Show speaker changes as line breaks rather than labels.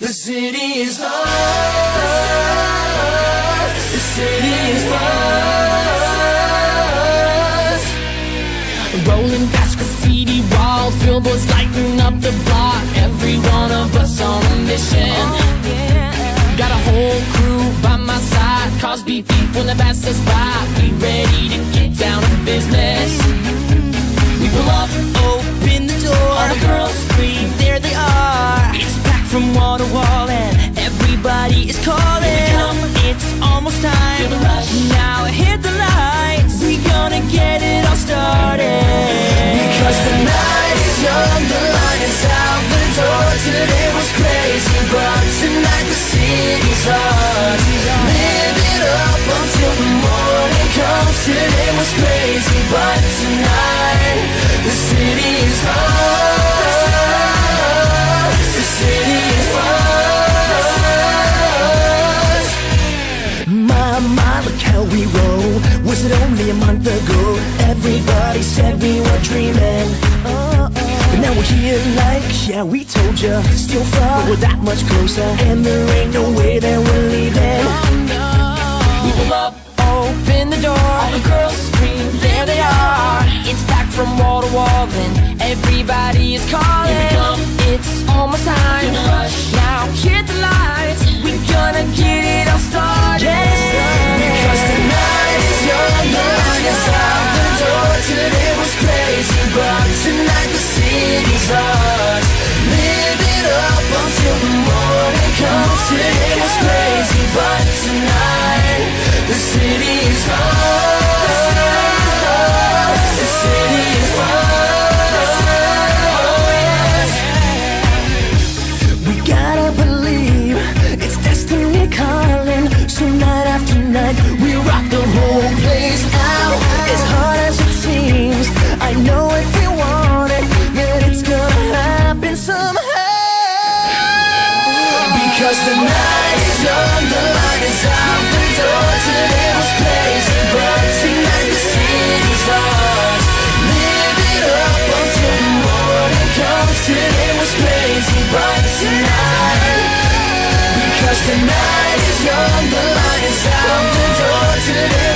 The city is ours. The city is ours. Rolling past graffiti walls, billboards lighting up the block. Every one of us on a mission. Got a whole crew by my side. Cars beep beep when they pass us by. We ready to get down to business. We pull up, open the door. All the girls scream, there they are. It's packed from wall to wall and everybody is calling. It's almost time. Feel the rush. Now hit the lights. We gonna get it all started. Because the night is young, the light is out the door. Today was crazy, but tonight the city's ours. Live it up until the morning comes. Today was crazy, but tonight the city is ours. The city is ours. My, look how we roll. Was it only a month ago? Everybody said we were dreaming. But now we're here like, yeah, we told ya. Still far, but we're that much closer. And there ain't no way that we're leaving. We pull up, open the door. All the girls scream, there they are. It's packed from wall to wall and everybody is calling. It's almost time. Now hit the lights. We gonna get it all started. Because the night is young, the light is out the door. Today was crazy, but tonight the city's ours. Live it up until the morning comes. Today was crazy, but tonight the city is ours. The city is ours. We gotta believe it's destiny calling. So night after night we rock the whole place out. As hard as it seems, I know if we want it, that it's gonna happen somehow. Because the night is young, the light is out the door. Today was crazy, but tonight the city's ours. Live it up until the morning comes. Today was crazy, but tonight. Because the night is young, the light is out the door. Today